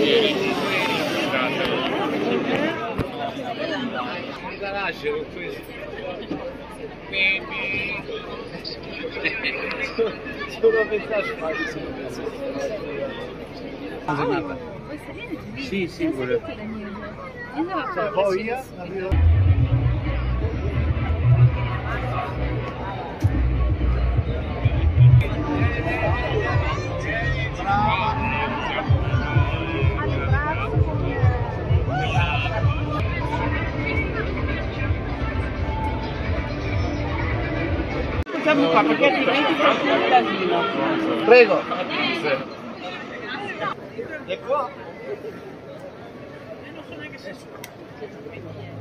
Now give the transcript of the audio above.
nasce con questo. Solo pensare a sì, sì, pure. Poi io Facciamo qua perché altrimenti faccio un casino. prego. E qua? Non so neanche se